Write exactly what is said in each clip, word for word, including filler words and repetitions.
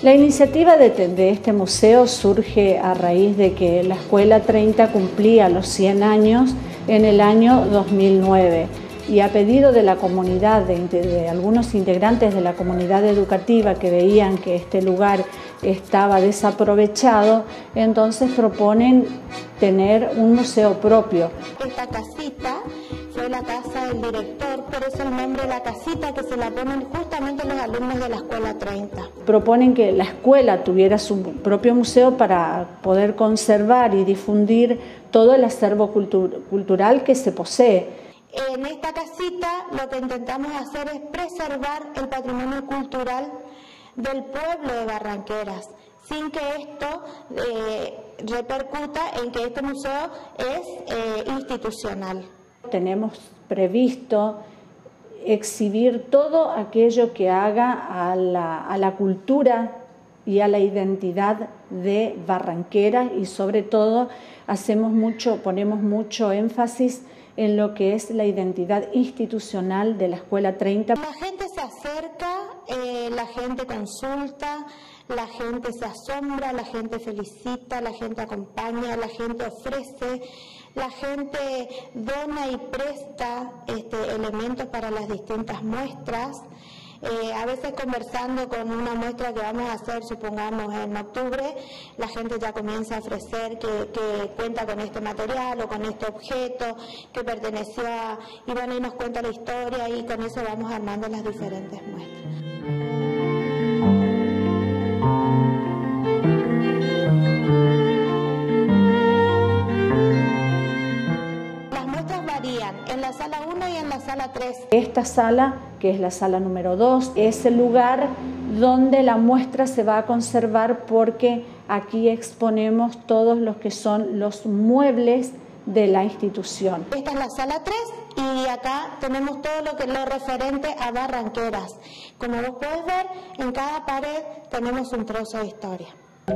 La iniciativa de, de este museo surge a raíz de que la Escuela treinta cumplía los cien años en el año dos mil nueve y a pedido de la comunidad, de, de algunos integrantes de la comunidad educativa que veían que este lugar estaba desaprovechado, entonces proponen tener un museo propio. Esta casita fue la casa del director, por eso el nombre de la casita que se la ponen justamente los alumnos de la Escuela treinta. Proponen que la escuela tuviera su propio museo para poder conservar y difundir todo el acervo cultur cultural que se posee. En esta casita lo que intentamos hacer es preservar el patrimonio cultural del pueblo de Barranqueras, sin que esto eh, repercuta en que este museo es eh, institucional. Tenemos previsto exhibir todo aquello que haga a la, a la cultura y a la identidad de Barranqueras y sobre todo hacemos mucho, ponemos mucho énfasis en lo que es la identidad institucional de la Escuela treinta. La gente se acerca, eh, la gente consulta, la gente se asombra, la gente felicita, la gente acompaña, la gente ofrece, la gente dona y presta este, elementos para las distintas muestras. Eh, a veces conversando con una muestra que vamos a hacer, supongamos en octubre, la gente ya comienza a ofrecer que, que cuenta con este material o con este objeto que perteneció a, y bueno, y nos cuenta la historia y con eso vamos armando las diferentes muestras. En la sala uno y en la sala tres. Esta sala, que es la sala número dos, es el lugar donde la muestra se va a conservar porque aquí exponemos todos los que son los muebles de la institución. Esta es la sala tres y acá tenemos todo lo que es lo referente a Barranqueras. Como vos podés ver, en cada pared tenemos un trozo de historia.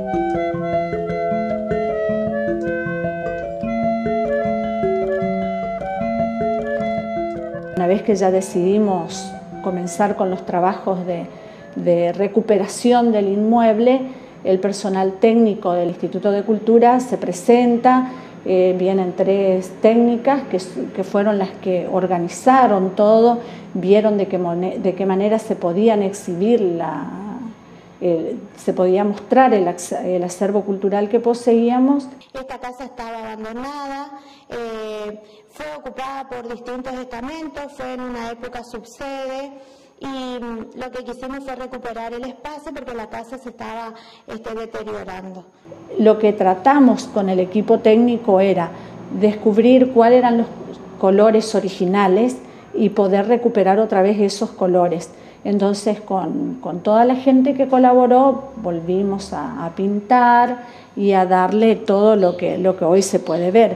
Una vez que ya decidimos comenzar con los trabajos de, de recuperación del inmueble, el personal técnico del Instituto de Cultura se presenta, eh, vienen tres técnicas que, que fueron las que organizaron todo, vieron de qué, de qué manera se podían exhibir, la, eh, se podía mostrar el, el acervo cultural que poseíamos. Esta casa estaba abandonada, eh, fue ocupada por distintos estamentos, fue en una época subsede y lo que quisimos fue recuperar el espacio porque la casa se estaba este, deteriorando. Lo que tratamos con el equipo técnico era descubrir cuáles eran los colores originales y poder recuperar otra vez esos colores. Entonces con, con toda la gente que colaboró volvimos a, a pintar y a darle todo lo que, lo que hoy se puede ver.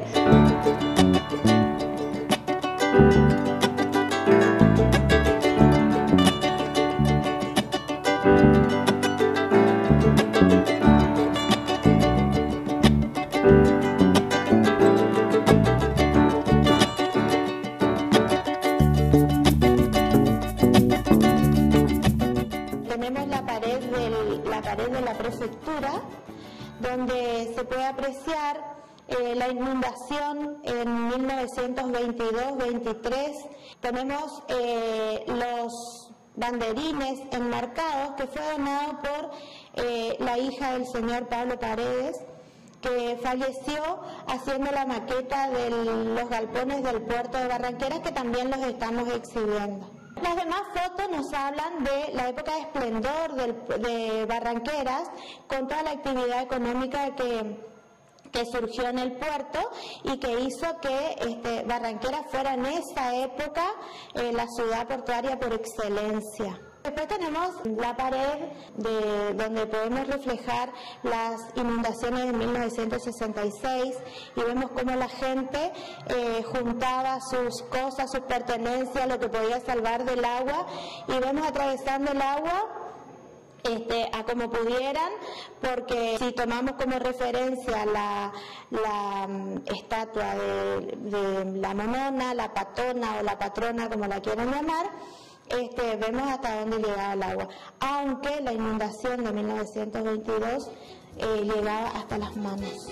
Tenemos la pared, del, la pared de la prefectura, donde se puede apreciar eh, la inundación en mil novecientos veintidós veintitrés. Tenemos eh, los banderines enmarcados que fue donado por eh, la hija del señor Pablo Paredes, que falleció haciendo la maqueta de los galpones del puerto de Barranqueras, que también los estamos exhibiendo. Las demás fotos nos hablan de la época de esplendor del, de Barranqueras, con toda la actividad económica que, que surgió en el puerto y que hizo que este, Barranqueras fuera en esa época eh, la ciudad portuaria por excelencia. Después tenemos la pared de, donde podemos reflejar las inundaciones de mil novecientos sesenta y seis y vemos cómo la gente eh, juntaba sus cosas, sus pertenencias, lo que podía salvar del agua, y vemos atravesando el agua Este, a como pudieran, porque si tomamos como referencia la, la um, estatua de, de la monona, la patona o la patrona, como la quieran llamar, este, vemos hasta dónde llegaba el agua, aunque la inundación de mil novecientos veintidós eh, llegaba hasta las manos.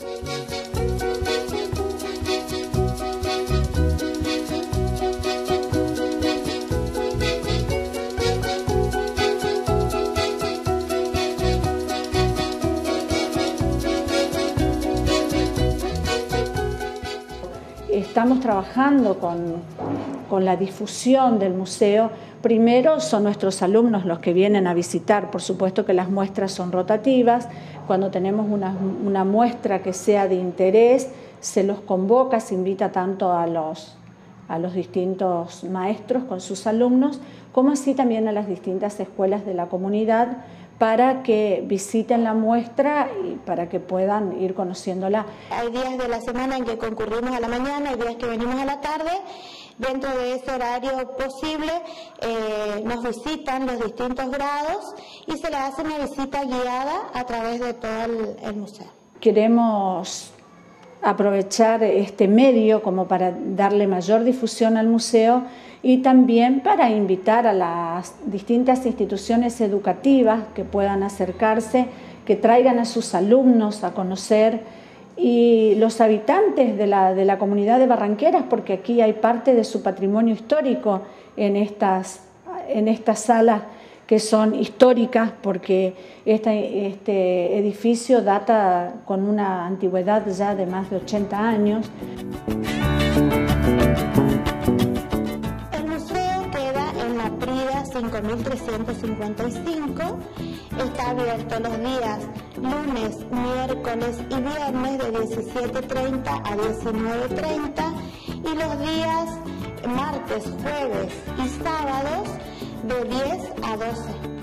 Estamos trabajando con, con la difusión del museo. Primero son nuestros alumnos los que vienen a visitar, por supuesto que las muestras son rotativas. Cuando tenemos una, una muestra que sea de interés, se los convoca, se invita tanto a los, a los distintos maestros con sus alumnos, como así también a las distintas escuelas de la comunidad, para que visiten la muestra y para que puedan ir conociéndola. Hay días de la semana en que concurrimos a la mañana, hay días que venimos a la tarde. Dentro de ese horario posible eh, nos visitan los distintos grados y se les hace una visita guiada a través de todo el, el museo. Queremos aprovechar este medio como para darle mayor difusión al museo y también para invitar a las distintas instituciones educativas que puedan acercarse, que traigan a sus alumnos a conocer, y los habitantes de la, de la comunidad de Barranqueras, porque aquí hay parte de su patrimonio histórico en estas, en estas salas que son históricas, porque este, este edificio data con una antigüedad ya de más de ochenta años. cinco mil trescientos cincuenta y cinco, está abierto los días lunes, miércoles y viernes de diecisiete treinta a diecinueve treinta y los días martes, jueves y sábados de diez a doce.